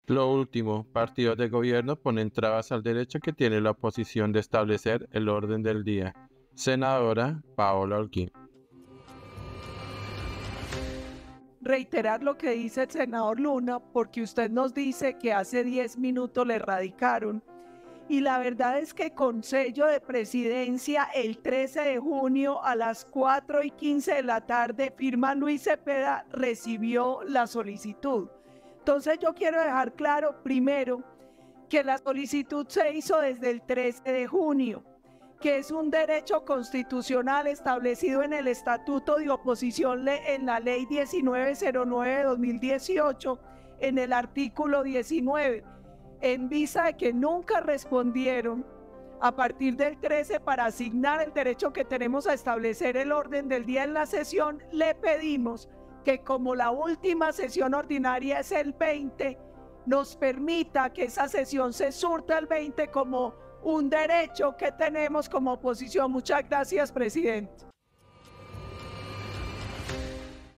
Lo último, partidos de gobierno ponen trabas al derecho que tiene la oposición de establecer el orden del día. Senadora Paola Holguín. Reiterar lo que dice el senador Luna, porque usted nos dice que hace 10 minutos le radicaron. Y la verdad es que con sello de presidencia el 13 de junio a las 4:15 de la tarde, firma Luis Cepeda, recibió la solicitud. Entonces yo quiero dejar claro primero que la solicitud se hizo desde el 13 de junio, que es un derecho constitucional establecido en el Estatuto de Oposición en la Ley 1909 de 2018, en el artículo 19, en vista de que nunca respondieron a partir del 13 para asignar el derecho que tenemos a establecer el orden del día en la sesión. Le pedimos que, como la última sesión ordinaria es el 20, nos permita que esa sesión se surta el 20 como un derecho que tenemos como oposición. Muchas gracias, presidente.